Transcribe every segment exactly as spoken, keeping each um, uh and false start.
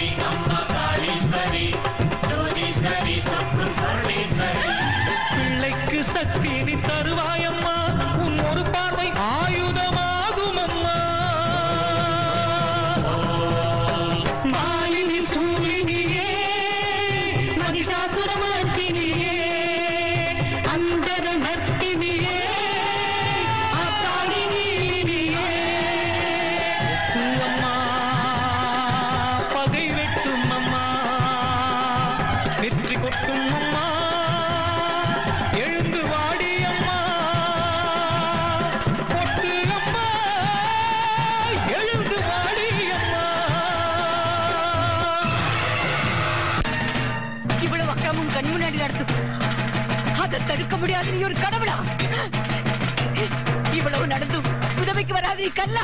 பிள்ளைக்கு சக்தி நீ தருவாயம்மா, உன் ஒரு பார்வை ஆயுதமாகும் அம்மா. மாலினி சூலினியே மகிஷாசுரமர்த்தினியே அந்தர நர்த்தினியே ஆத்தாளினியே அம்மா பகை வெட்டும் அம்மா, வெற்றி கொட்டும் அம்மா, எழுந்து வாடி அம்மா, பொட்டு அம்மா, எழுந்து வாடி அம்மா. இவ்வளவு அக்கிரமும் கண் முன்னாடி நடத்தும், அதை தடுக்க முடியாது நீ ஒரு கடவுளா? இவ்வளவு நடந்தும் உதவிக்கு வராது நீ கல்லா?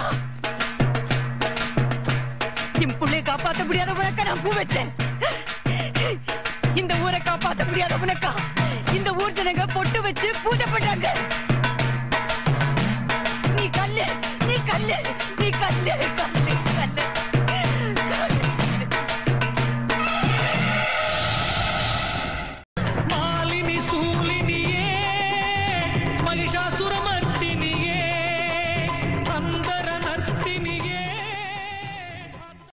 என் புள்ளைய காப்பாற்ற முடியாத உனக்க நான் பூ வச்சேன். இந்த ஊரை காப்பாற்ற முடியாத உனக்கா இந்த ஊர் ஜனங்க பொட்டு வச்சு பூஜை பண்றாங்க. நீ கல்லு, நீ கல்லு, நீ கல்லு.